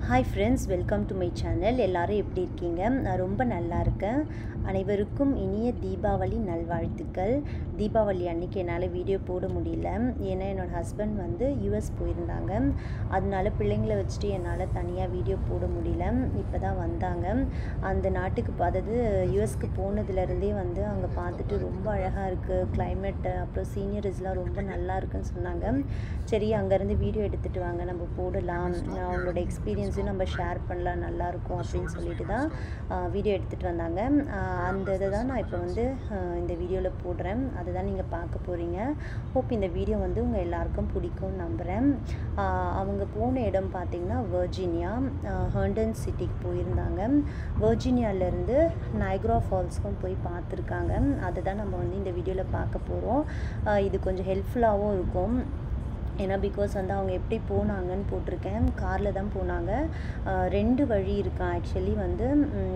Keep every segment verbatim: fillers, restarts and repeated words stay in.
Hi friends, welcome to my channel. எல்லாரும் எப்படி இருக்கீங்க? நான் ரொம்ப நல்லா இருக்கேன். அனைவருக்கும் இனிய தீபாவளி நல்வாழ்த்துக்கள். தீபாவளி அன்னைக்கு என்னால் வீடியோ போட முடியல. ஏன்னா என்னோட ஹஸ்பண்ட் வந்து யூஎஸ் போயிருந்தாங்க. அதனால பிள்ளைங்களை வச்சுட்டு என்னால் தனியாக வீடியோ போட முடியல. இப்போ தான் வந்தாங்க. அந்த நாட்டுக்கு அதாவது யூஎஸ்க்கு போனதுலேருந்தே வந்து அங்கே பார்த்துட்டு ரொம்ப அழகாக இருக்குது கிளைமேட்டு, அப்புறம் சீனியர்ஸ்லாம் ரொம்ப நல்லா இருக்குன்னு சொன்னாங்க. சரி அங்கேருந்து வீடியோ எடுத்துகிட்டு வாங்க, நம்ம போடலாம், அவங்களோட எக்ஸ்பீரியன்ஸையும் நம்ம ஷேர் பண்ணலாம், நல்லாயிருக்கும் அப்படின்னு சொல்லிட்டு தான் வீடியோ எடுத்துகிட்டு வந்தாங்க. அந்த இதை தான் நான் இப்போ வந்து இந்த வீடியோவில் போடுறேன். அதை தான் நீங்கள் பார்க்க போகிறீங்க. ஹோப் இந்த வீடியோ வந்து உங்கள் எல்லாருக்கும் பிடிக்கும்னு நம்புகிறேன். அவங்க போன இடம் பார்த்திங்கன்னா வர்ஜீனியா, ஹர்டன் சிட்டிக்கு போயிருந்தாங்க. வர்ஜீனியாவிலேருந்து நயக்ரா ஃபால்ஸ்க்கும் போய் பார்த்துருக்காங்க. அதை தான் நம்ம வந்து இந்த வீடியோவில் பார்க்க போகிறோம். இது கொஞ்சம் ஹெல்ப்ஃபுல்லாகவும் இருக்கும். ஏன்னா பிகாஸ் வந்து அவங்க எப்படி போனாங்கன்னு போட்டிருக்கேன். காரில் தான் போனாங்க. ரெண்டு வழி இருக்கா ஆக்சுவலி வந்து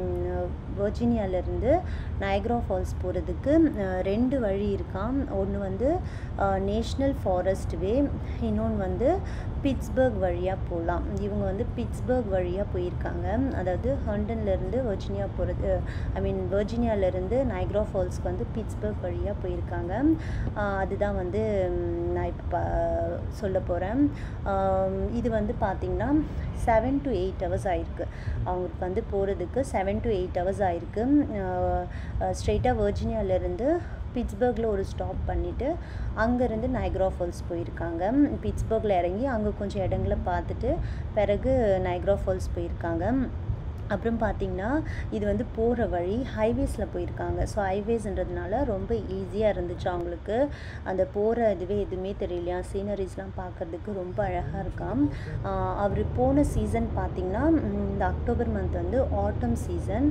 வர்ஜீனியாவிலேருந்து நயக்ரா ஃபால்ஸ் போகிறதுக்கு ரெண்டு வழி இருக்கான். ஒன்று வந்து நேஷ்னல் ஃபாரஸ்ட் வே, இன்னொன்று வந்து பிட்ஸ்பர்க் வழியாக போகலாம். இவங்க வந்து பிட்ஸ்பர்க் வழியாக போயிருக்காங்க. அதாவது ஹர்டன்லேருந்து வர்ஜீனியா போகிறது, ஐ மீன் வர்ஜீனியாவிலேருந்து நயக்ரா ஃபால்ஸ்க்கு வந்து பிட்ஸ்பர்க் வழியாக போயிருக்காங்க. அதுதான் வந்து நான் இப்போ சொல்ல போகிறேன். இது வந்து பார்த்திங்கன்னா செவன் டு எயிட் ஹவர்ஸ் ஆயிருக்கு. அவங்களுக்கு வந்து போகிறதுக்கு செவன் டு எயிட் ஹவர்ஸ் ஆயிருக்கு. ஸ்ட்ரெயிட்டாக வர்ஜீனியாவிலேருந்து பிட்ஸ்பர்கில் ஒரு ஸ்டாப் பண்ணிவிட்டு அங்கேருந்து நயக்ரா ஃபால்ஸ் போயிருக்காங்க. பிட்ஸ்பர்கில் இறங்கி அங்கே கொஞ்சம் இடங்களை பார்த்துட்டு பிறகு நயக்ரா ஃபால்ஸ் போயிருக்காங்க. அப்புறம் பார்த்திங்கன்னா இது வந்து போகிற வழி ஹைவேஸில் போயிருக்காங்க. ஸோ ஹைவேஸ்ன்றதுனால ரொம்ப ஈஸியாக இருந்துச்சு அவங்களுக்கு. அந்த போகிற இதுவே எதுவுமே தெரியலையா, சீனரிஸ்லாம் பார்க்குறதுக்கு ரொம்ப அழகாக இருக்காம். அவர் போன சீசன் பார்த்திங்கன்னா இந்த அக்டோபர் மந்த் வந்து ஆட்டம் சீசன்.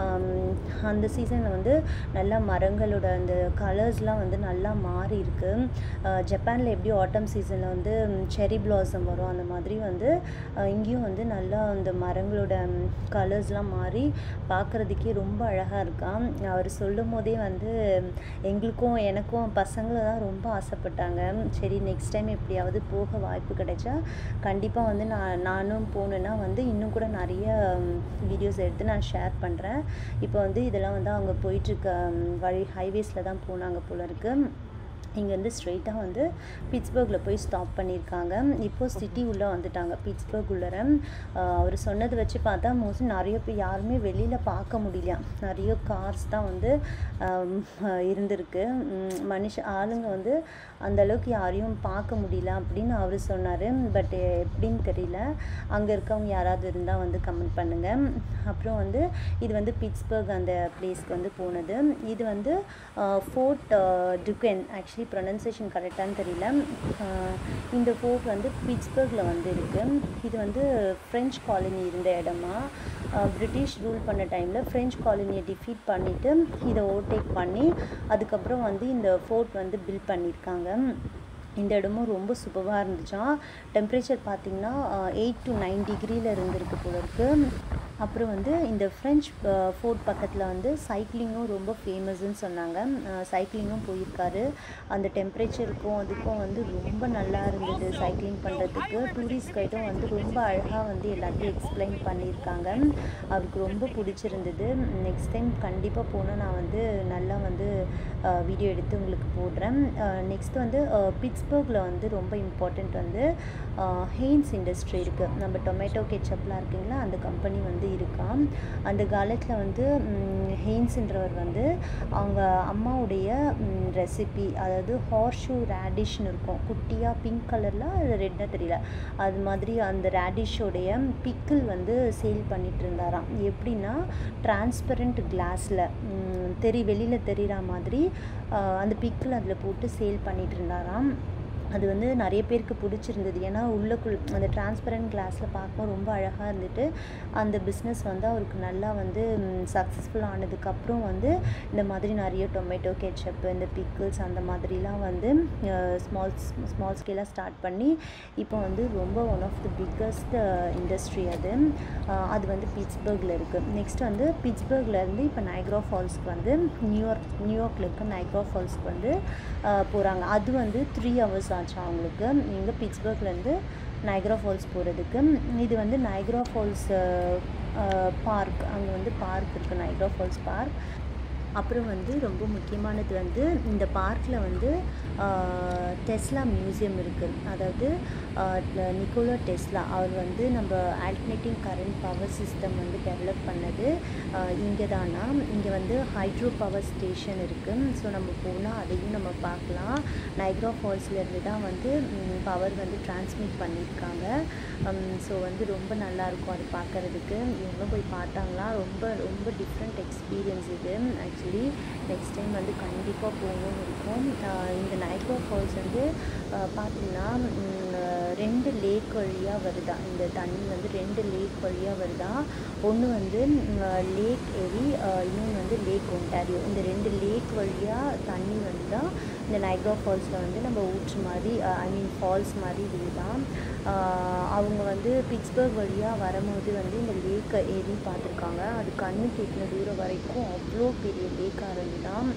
அந்த சீசனில் வந்து நல்லா மரங்களோட அந்த கலர்ஸ்லாம் வந்து நல்லா மாறி இருக்குது. ஜப்பானில் எப்படி ஆட்டம் சீசனில் வந்து செரி பிளாசம் வரும், அந்த மாதிரி வந்து இங்கேயும் வந்து நல்லா அந்த மரங்களோட கலர்ஸ்லாம் மாறி பார்க்குறதுக்கே ரொம்ப அழகாக இருக்கான். அவர் சொல்லும் போதே வந்து எங்களுக்கும் எனக்கும் பசங்களும் தான் ரொம்ப ஆசைப்பட்டாங்க. சரி நெக்ஸ்ட் டைம் எப்படியாவது போக வாய்ப்பு கிடைச்சா கண்டிப்பாக வந்து நான் நானும் போனேன்னா வந்து இன்னும் கூட நிறைய வீடியோஸ் எடுத்து நான் ஷேர் பண்ணுறேன். இப்போ வந்து இதெல்லாம் வந்து அவங்க போயிட்டுருக்க வழி ஹைவேஸில் தான் போனாங்க போல இருக்குது. இங்கேருந்து ஸ்ட்ரெயிட்டாக வந்து பிட்ஸ்பர்கில் போய் ஸ்டாப் பண்ணியிருக்காங்க. இப்போது சிட்டி உள்ளே வந்துட்டாங்க. பிட்ஸ்பர்க் உள்ளர அவர் சொன்னதை வச்சு பார்த்தா மோஸ்ட்லி நிறைய பேர் யாருமே வெளியில் பார்க்க முடியல. நிறைய கார்ஸ் தான் வந்து இருந்திருக்கு. மனுஷ ஆளுங்க வந்து அந்தளவுக்கு யாரையும் பார்க்க முடியல அப்படின்னு அவர் சொன்னார். பட் எப்படின்னு தெரியல. அங்கே இருக்கவங்க யாராவது இருந்தால் வந்து கமெண்ட் பண்ணுங்கள். அப்புறம் வந்து இது வந்து பிட்ஸ்பர்க் அந்த பிளேஸ்க்கு வந்து போனது. இது வந்து ஃபோர்ட் டுகென், ஆக்சுவலி ப்ரொனன்சியேஷன் கரெக்டானு தெரியல. இந்த ஃபோர்ட் வந்து பிட்ஸ்பர்கில் வந்து இருக்குது. இது வந்து ஃப்ரெஞ்ச் காலனி இருந்த இடமா. பிரிட்டிஷ் ரூல் பண்ண டைமில் ஃப்ரெஞ்ச் காலனியை டிஃபீட் பண்ணிவிட்டு இதை ஓவர்டேக் பண்ணி அதுக்கப்புறம் வந்து இந்த ஃபோர்ட் வந்து பில்ட் பண்ணியிருக்காங்க. இந்த இடமும் ரொம்ப சூப்பராக இருந்துச்சான். டெம்பரேச்சர் பார்த்திங்கன்னா எயிட் டு நைன் டிகிரியில் இருந்திருக்கு போல இருக்குது. அப்புறம் வந்து இந்த ஃப்ரெஞ்ச் ஃபோர்ட் பக்கத்தில் வந்து சைக்கிளிங்கும் ரொம்ப ஃபேமஸ்ன்னு சொன்னாங்க. சைக்கிளிங்கும் போயிருக்காரு. அந்த டெம்பரேச்சருக்கும் அதுக்கும் வந்து ரொம்ப நல்லா இருந்தது சைக்கிளிங் பண்ணுறதுக்கு. டூரிஸ்ட் கைடும் வந்து ரொம்ப அழகாக வந்து எல்லாத்தையும் எக்ஸ்பிளைன் பண்ணியிருக்காங்க. அவருக்கு ரொம்ப பிடிச்சிருந்தது. நெக்ஸ்ட் டைம் கண்டிப்பாக போனால் நான் வந்து நல்லா வந்து வீடியோ எடுத்து உங்களுக்கு போடுறேன். நெக்ஸ்ட் வந்து பிட்ஸ்பர்கில் வந்து ரொம்ப இம்பார்ட்டண்ட் வந்து ஹெயின்ஸ் இண்டஸ்ட்ரி இருக்குது. நம்ம டொமேட்டோ கெச்சப்லாம் இருக்குங்களா, அந்த கம்பெனி வந்து இருக்கான். அந்த காலத்தில் வந்து ஹெயின்ஸ்ன்றவர் வந்து அவங்க அம்மாவுடைய ரெசிபி, அதாவது ஹார்ஷூ ரேடிஷ்னு இருக்கும், குட்டியாக பிங்க் கலரில், அது ரெட்டாக தெரியல, அது மாதிரி அந்த ரேடிஷோடைய பிக்கிள் வந்து சேல் பண்ணிகிட்டு இருந்தாராம். எப்படின்னா டிரான்ஸ்பரண்ட் கிளாஸில் தெரி வெளியில் தெரிகிற மாதிரி அந்த பிக்கிள் அதில் போட்டு சேல் பண்ணிகிட்டு இருந்தாராம். அது வந்து நிறைய பேருக்கு பிடிச்சிருந்தது. ஏன்னா உள்ளக்குள் அந்த டிரான்ஸ்பரண்ட் கிளாஸில் பார்க்கவும் ரொம்ப அழகாக இருந்துட்டு அந்த பிஸ்னஸ் வந்து அவருக்கு நல்லா வந்து சக்ஸஸ்ஃபுல் ஆனதுக்கப்புறம் வந்து இந்த மாதிரி நிறைய டொமேட்டோ கெச்சப்பு, இந்த பிக்கிள்ஸ் அந்த மாதிரிலாம் வந்து ஸ்மால் ஸ்மால் ஸ்கேலாக ஸ்டார்ட் பண்ணி இப்போ வந்து ரொம்ப one of the biggest industry அது. அது வந்து பிட்ஸ்பர்கில் இருக்குது. நெக்ஸ்ட் வந்து பிட்ஸ்பர்க்லேருந்து இப்போ நயக்ரா ஃபால்ஸ்க்கு வந்து நியூயார்க் நியூயார்க்கில் இருக்க நயக்ரா ஃபால்ஸ்க்கு வந்து போகிறாங்க. அது வந்து த்ரீ ஹவர்ஸ் ஆச்சு அவங்களுக்கு. இங்கே பிட்ஸ்பர்க்லேருந்து நயக்ரா ஃபால்ஸ் போகிறதுக்கு. இது வந்து நயக்ரா ஃபால்ஸ் பார்க், அங்கே வந்து பார்க் இருக்குது, நயக்ரா ஃபால்ஸ் பார்க். அப்புறம் வந்து ரொம்ப முக்கியமானது வந்து இந்த பார்க்கில் வந்து டெஸ்லா மியூசியம் இருக்குது. அதாவது நிக்கோலா டெஸ்லா அவர் வந்து நம்ம ஆல்டர்னேட்டிங் கரண்ட் பவர் சிஸ்டம் வந்து டெவலப் பண்ணது இங்கே தானா. இங்கே வந்து ஹைட்ரோ பவர் ஸ்டேஷன் இருக்குது. ஸோ நம்ம போனால் அதையும் நம்ம பார்க்கலாம். நயக்ரா ஃபால்ஸ்லேருந்து தான் வந்து பவர் வந்து டிரான்ஸ்மிட் பண்ணியிருக்காங்க. ஸோ வந்து ரொம்ப நல்லாயிருக்கும் அது பார்க்குறதுக்கு. இவங்க போய் பார்த்தாங்களா, ரொம்ப ரொம்ப டிஃப்ரெண்ட் எக்ஸ்பீரியன்ஸ் இது. ஆக்சுவலி நெக்ஸ்ட் டைம் வந்து கண்டிப்பாக போகணும்னு இருக்கும். இந்த நயக்ரா ஃபால்ஸ் வந்து பார்த்திங்கன்னா ரெண்டு லேக் வழியாக வருதா. இந்த தண்ணி வந்து ரெண்டு லேக் வழியாக வருதா. ஒன்று வந்து லேக் எரி, இன்னொன்று வந்து லேக் ஒன்டாரியோ. இந்த ரெண்டு லேக் வழியாக தண்ணி வந்து தான் இந்த நயக்ரா ஃபால்ஸில் வந்து நம்ம ஊற்று மாதிரி, ஐ மீன் ஃபால்ஸ் மாதிரி இதுதான். அவங்க வந்து பிட்ஸ்பர்க் வழியாக வரும்போது வந்து இந்த லேக்கை ஏறி பார்த்துருக்காங்க. அது கண்ணு கேட்குற தூரம் வரைக்கும் அவ்வளோ பெரிய லேக்காக இருந்துதான்.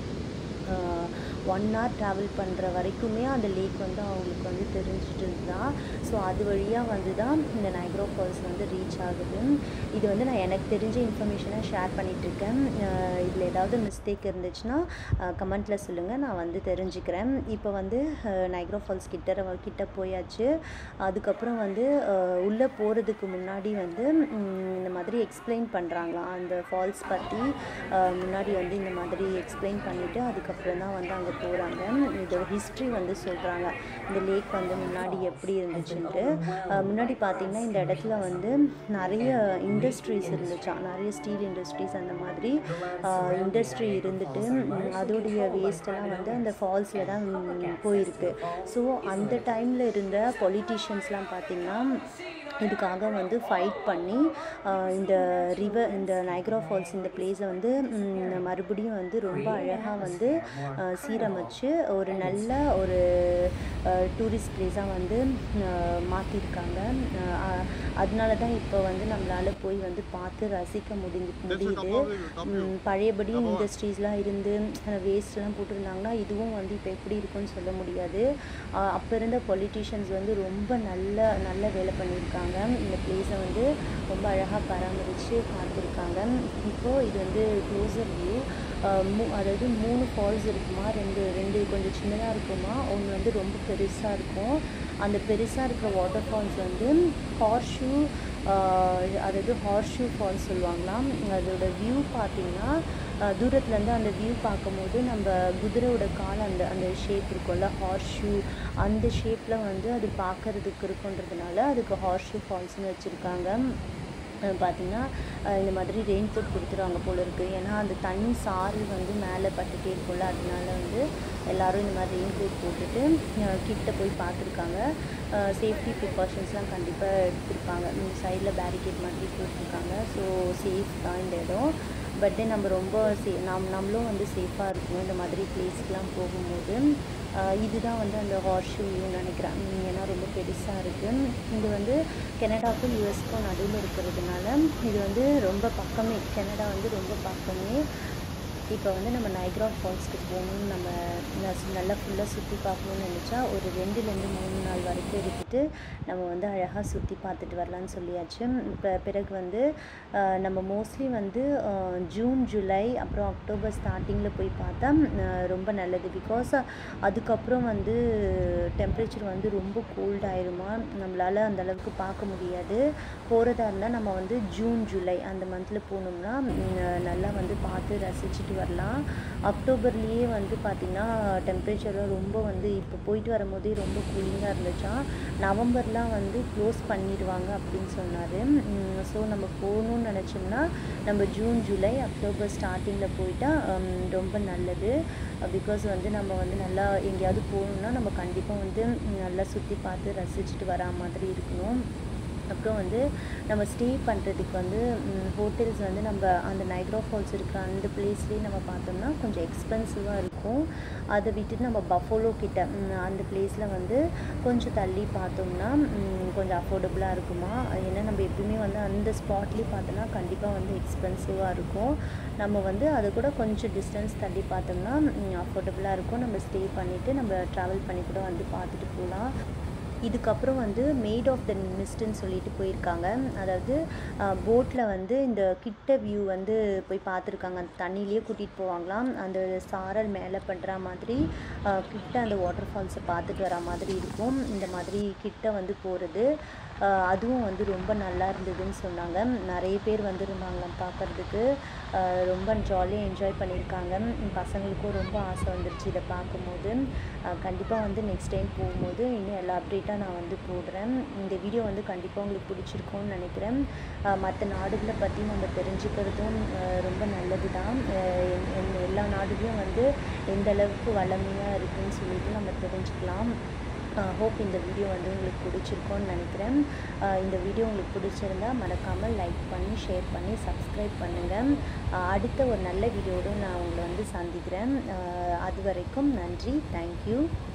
ஒன் ஹவர் ட்ராவல் பண்ணுற வரைக்குமே அந்த லேக் வந்து அவங்களுக்கு வந்து தெரிஞ்சிட்டு இருந்தால். ஸோ அது வழியாக வந்து தான் இந்த நயக்ரா ஃபால்ஸ் வந்து ரீச் ஆகுது. இது வந்து நான் எனக்கு தெரிஞ்ச இன்ஃபர்மேஷனாக ஷேர் பண்ணிகிட்ருக்கேன். இதில் ஏதாவது மிஸ்டேக் இருந்துச்சுன்னா கமெண்ட்டில் சொல்லுங்கள், நான் வந்து தெரிஞ்சுக்கிறேன். இப்போ வந்து நயக்ரா ஃபால்ஸ் கிட்ட கிட்ட போயாச்சு. அதுக்கப்புறம் வந்து உள்ளே போகிறதுக்கு முன்னாடி வந்து இந்த மாதிரி எக்ஸ்பிளைன் பண்ணுறாங்களாம் அந்த ஃபால்ஸ் பற்றி. முன்னாடி வந்து இந்த மாதிரி எக்ஸ்பிளைன் பண்ணிவிட்டு அதுக்கப்புறம் தான் வந்து அங்கே போகிறாங்க. இதோட ஹிஸ்ட்ரி வந்து சொல்கிறாங்க, இந்த லேக் வந்து முன்னாடி எப்படி இருந்துச்சுன்ட்டு. முன்னாடி பார்த்திங்கன்னா இந்த இடத்துல வந்து நிறைய இண்டஸ்ட்ரீஸ் இருந்துச்சான், நிறைய ஸ்டீல் இண்டஸ்ட்ரீஸ் அந்த மாதிரி இண்டஸ்ட்ரி இருந்துட்டு அதோடைய வேஸ்ட்டெல்லாம் வந்து அந்த ஃபால்ஸில் தான் போயிருக்கு. ஸோ அந்த டைமில் இருந்த பொலிட்டீஷியன்ஸ்லாம் பார்த்திங்கன்னா இதுக்காக வந்து ஃபைட் பண்ணி இந்த ரிவர், இந்த நயக்ரா ஃபால்ஸ் இந்த பிளேஸை வந்து மறுபடியும் வந்து ரொம்ப அழகாக வந்து சீரமைச்சு ஒரு நல்ல ஒரு டூரிஸ்ட் பிளேஸாக வந்து மாற்றிருக்காங்க. அதனால தான் இப்போ வந்து நம்மளால் போய் வந்து பார்த்து ரசிக்க முடிஞ்சு முடியுது. பழையபடி இண்டஸ்ட்ரீஸ்லாம் இருந்து வேஸ்ட்லாம் போட்டிருந்தாங்கன்னா இதுவும் வந்து இப்போ எப்படி இருக்குன்னு சொல்ல முடியாது. அப்போ இருந்த பொலிட்டீஷியன்ஸ் வந்து ரொம்ப நல்ல நல்ல வேலை பண்ணியிருக்காங்க. இந்த பிளேஸை வந்து ரொம்ப அழகாக பராமரித்து பார்த்துருக்காங்க. இப்போது இது வந்து க்ளோசர் வியூ. மூ அதாவது மூணு ஃபால்ஸ் இருக்குமா, ரெண்டு ரெண்டு கொஞ்சம் சின்னதாக இருக்குமா, ஒன்று வந்து ரொம்ப பெருசாக இருக்கும். அந்த பெருசாக இருக்கிற வாட்டர் ஃபால்ஸ் வந்து ஹார்ஷூ, அதாவது ஹார்ஷூ ஃபால்ஸ் சொல்லுவாங்களாம். அதோட வியூ பார்த்திங்கன்னா தூரத்துலேருந்து அந்த வியூ பார்க்கும்போது நம்ம குதிரையோட கால் அந்த அந்த ஷேப் இருக்கும்ல, ஹார்ஷூ, அந்த ஷேப்பில் வந்து அது பார்க்குறதுக்கு இருக்குன்றதுனால அதுக்கு ஹார்ஷூ ஃபால்ஸ்னு வச்சுருக்காங்க. பார்த்திங்கன்னா இந்த மாதிரி ரெயின் கோட் கொடுத்துருவாங்க போல இருக்குது. ஏன்னா அந்த தண்ணி சாறு வந்து மேலே பட்டுட்டே இருக்கும்ல, அதனால வந்து எல்லோரும் இந்த மாதிரி ரெயின் கோட் போட்டுட்டு கிட்ட போய் பார்த்துருக்காங்க. சேஃப்டி ப்ரிகாஷன்ஸ்லாம் கண்டிப்பாக எடுத்துருப்பாங்க. இந்த சைடில் பேரிகேட் மாதிரி போட்டிருக்காங்க. ஸோ சேஃப் தான் இந்த இடம். பட் தென் நம்ம ரொம்ப சே நம் நம்மளும் வந்து சேஃபாக இருக்கணும் இந்த மாதிரி பிளேஸ்க்கெலாம் போகும்போது. இதுதான் வந்து அந்த ஹார்ஷூ வியூன்னு நினைக்கிறேன். ஏன்னா ரொம்ப பெருசாக இருக்குது. இது வந்து கனடாவுக்கும் யூஎஸ்க்கும் நடுவில் இருக்கிறதுனால இது வந்து ரொம்ப பக்கமே, கனடா வந்து ரொம்ப பக்கமே. இப்போ வந்து நம்ம நயக்ரா ஃபால்ஸ்க்கு போகணும்னு நம்ம நல்லா ஃபுல்லாக சுற்றி பார்க்கணுன்னு நினச்சா ஒரு ரெண்டுலேருந்து மூணு நாள் வரைக்கும் எடுத்துகிட்டு நம்ம வந்து அழகாக சுற்றி பார்த்துட்டு வரலான்னு சொல்லியாச்சு. இப்போ பிறகு வந்து நம்ம மோஸ்ட்லி வந்து ஜூன் ஜூலை அப்புறம் அக்டோபர் ஸ்டார்டிங்கில் போய் பார்த்தா ரொம்ப நல்லது. பிகாஸ் அதுக்கப்புறம் வந்து டெம்பரேச்சர் வந்து ரொம்ப கோல்ட் ஆயிருமா, நம்மளால் அந்தளவுக்கு பார்க்க முடியாது. போகிறதா இருந்தால் நம்ம வந்து ஜூன் ஜூலை அந்த மந்தில் போனோம்னா நல்லா வந்து பார்த்து ரசிச்சுட்டு வரலாம். அக்டோபர்லேயே வந்து பார்த்திங்கன்னா டெம்பரேச்சரும் ரொம்ப வந்து இப்போ போயிட்டு வரும்போதே ரொம்ப கூலிங்காக இருந்துச்சா. நவம்பர்லாம் வந்து க்ளோஸ் பண்ணிடுவாங்க அப்படின்னு சொன்னார். ஸோ நம்ம போகணுன்னு நினச்சோம்னா நம்ம ஜூன் ஜூலை அக்டோபர் ஸ்டார்டிங்கில் போயிட்டால் ரொம்ப நல்லது. பிகாஸ் வந்து நம்ம வந்து நல்லா எங்கேயாவது போகணுன்னா நம்ம கண்டிப்பாக வந்து நல்லா சுற்றி பார்த்து ரசிச்சுட்டு வரா மாதிரி இருக்கணும். அப்புறம் வந்து நம்ம ஸ்டே பண்ணுறதுக்கு வந்து ஹோட்டல்ஸ் வந்து நம்ம அந்த நயக்ரா ஃபால்ஸ் இருக்கிற அந்த பிளேஸ்லேயே நம்ம பார்த்தோம்னா கொஞ்சம் எக்ஸ்பென்சிவாக இருக்கும். அதை விட்டுட்டு நம்ம பஃபோலோ கிட்ட அந்த பிளேஸில் வந்து கொஞ்சம் தள்ளி பார்த்தோம்னா கொஞ்சம் அஃபோர்டபுளாக இருக்குமா. ஏன்னா நம்ம எப்பவுமே வந்து அந்த ஸ்பாட்லேயே பார்த்தோம்னா கண்டிப்பாக வந்து எக்ஸ்பென்சிவாக இருக்கும். நம்ம வந்து அதை கூட கொஞ்சம் டிஸ்டன்ஸ் தள்ளி பார்த்தோம்னா அஃபோர்டபுளாக இருக்கும். நம்ம ஸ்டே பண்ணிவிட்டு நம்ம ட்ராவல் பண்ணி கூட வந்து பார்த்துட்டு போகலாம். இதுக்கப்புறம் வந்து மேட் ஆஃப் த மிஸ்ட்னு சொல்லிட்டு போயிருக்காங்க. அதாவது போட்டில் வந்து இந்த கிட்ட வியூ வந்து போய் பார்த்துருக்காங்க. அந்த தண்ணியிலேயே கூட்டிகிட்டு போவாங்களாம். அந்த சாரல் மேலே பண்ணுற மாதிரி கிட்ட அந்த வாட்டர் ஃபால்ஸை பார்த்துட்டு வர மாதிரி இருக்கும். இந்த மாதிரி கிட்ட வந்து போகிறது அதுவும் வந்து ரொம்ப நல்லா இருந்ததுன்னு சொன்னாங்க. நிறைய பேர் வந்துருந்தாங்களாம் பார்க்குறதுக்கு. ரொம்ப ஜாலியாக என்ஜாய் பண்ணியிருக்காங்க. பசங்களுக்கும் ரொம்ப ஆசை வந்துருச்சு இதை பார்க்கும்போது. கண்டிப்பாக வந்து நெக்ஸ்ட் டைம் போகும்போது இன்னும் எல்லா அப்டேட்டாக நான் வந்து போடுறேன். இந்த வீடியோ வந்து கண்டிப்பாக உங்களுக்கு பிடிச்சிருக்கும்னு நினைக்கிறேன். மற்ற நாடுகளை பற்றி நம்ம தெரிஞ்சுக்கிறதும் ரொம்ப நல்லது தான். எல்லா நாடுகளும் வந்து எந்த அளவுக்கு வளமையாக இருக்குதுன்னு சொல்லிட்டு நம்ம தெரிஞ்சுக்கலாம். ஹோப் இந்த வீடியோ வந்து உங்களுக்கு பிடிச்சிருக்கோன்னு நினைக்கிறேன். இந்த வீடியோ உங்களுக்கு பிடிச்சிருந்தா மறக்காமல் லைக் பண்ணி ஷேர் பண்ணி சப்ஸ்கிரைப் பண்ணுங்கள். அடுத்த ஒரு நல்ல வீடியோடு நான் உங்களை வந்து சந்திக்கிறேன். அது வரைக்கும் நன்றி. தேங்க்யூ.